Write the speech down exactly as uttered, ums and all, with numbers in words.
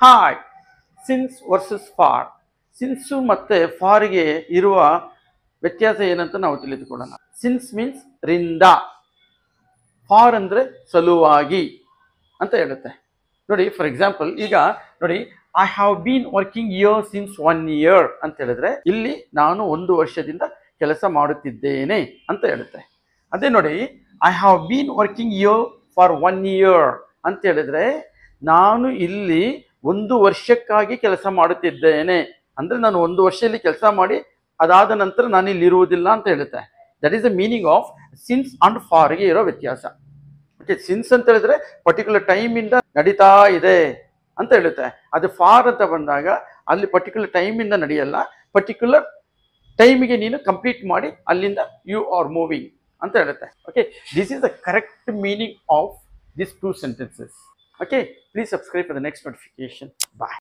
Hi, since versus for. Since ಮತ್ತು ಫಾರ್ಗೆ ಇರುವ ವ್ಯತ್ಯಾಸ ಏನಂತ ನಾವು ತಿಳಿದುಕೊಳ್ಳೋಣ. ಸಿನ್ಸ್ ಮೀನ್ಸ್ ರಿಂದ, ಫಾರ್ ಅಂದರೆ ಸಲುವಾಗಿ ಅಂತ ಹೇಳುತ್ತೆ. ನೋಡಿ, ಫಾರ್ ಎಕ್ಸಾಂಪಲ್ ಈಗ ನೋಡಿ, I have been working year since one year ಅಂತ ಹೇಳಿದ್ರೆ ಇಲ್ಲಿ ನಾನು ಒಂದು ವರ್ಷದಿಂದ ಕೆಲಸ ಮಾಡುತ್ತಿದ್ದೇನೆ ಅಂತ ಹೇಳುತ್ತೆ. ಅದೇ ನೋಡಿ, I have been working year for one year ಅಂತ ಹೇಳಿದ್ರೆ ನಾನು ಇಲ್ಲಿ ಒಂದು ವರ್ಷಕ್ಕಾಗಿ ಕೆಲಸ ಮಾಡುತ್ತಿದ್ದೇನೆ ಅಂದ್ರೆ ನಾನು ಒಂದು ವರ್ಷ ಇಲ್ಲಿ ಕೆಲಸ ಮಾಡಿ ಅದಾದ ನಂತರ ನಾನು ಇಲ್ಲಿ ಇರುವುದಿಲ್ಲ ಅಂತ ಹೇಳುತ್ತೆ. That is the meaning of since and ಫಾರ್ಗೆ ಇರೋ ವ್ಯತ್ಯಾಸ. ಓಕೆ, ಸಿನ್ಸ್ ಅಂತ ಹೇಳಿದ್ರೆ ಪರ್ಟಿಕ್ಯುಲರ್ ಟೈಮ್ ಇಂದ ನಡೀತಾ ಇದೆ ಅಂತ ಹೇಳುತ್ತೆ. ಅದು ಫಾರ್ ಅಂತ ಬಂದಾಗ ಅಲ್ಲಿ ಪರ್ಟಿಕ್ಯುಲರ್ ಟೈಮ್ ಇಂದ ನಡೆಯಲ್ಲ, ಪರ್ಟಿಕ್ಯುಲರ್ ಟೈಮಿಗೆ ನೀನು ಕಂಪ್ಲೀಟ್ ಮಾಡಿ ಅಲ್ಲಿಂದ ಯು ಆರ್ ಮೂವಿಂಗ್ ಅಂತ ಹೇಳುತ್ತೆ. Okay, this is the correct meaning of this two sentences. Okay, please subscribe for the next notification. Bye.